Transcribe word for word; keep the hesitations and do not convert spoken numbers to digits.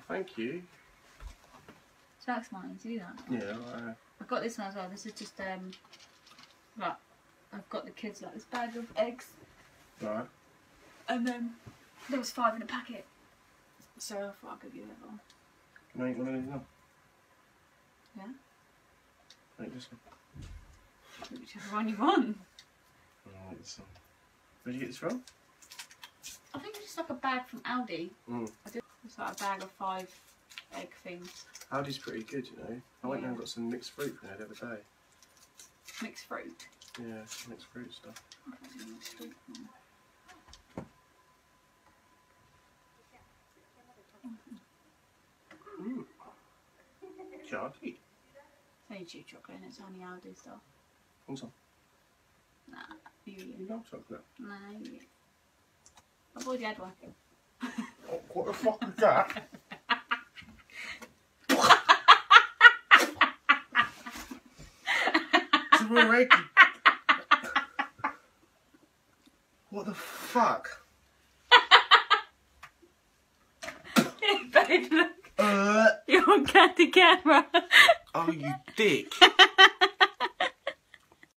thank you. So that's mine. Do you do that? Yeah, right. I've got this one as well. This is just um, right. I've got the kids like this bag of eggs. Right. And then there was five in a packet, so I thought I'd give you that one. Can I eat one of these now? Yeah. I eat this one. Whichever one you want. I'll eat this one. Where'd you get this from? I think it's just like a bag from Aldi. Mm. I did. It's like a bag of five egg things. Aldi's pretty good, you know. I went Yeah. down and got some mixed fruit from there the other day. Mixed fruit. Yeah, mixed fruit stuff. I don't do mixed fruit. Mmm. Chocolate. It's only cheap chocolate and it's only Aldi stuff. What's on? Nah, you eat You it. love chocolate. Nah, you eat it. I've already had one. Oh, what the fuck is that? It's a real egg. What the fuck? Babe, look. Uh, You're on the camera. oh, you dick.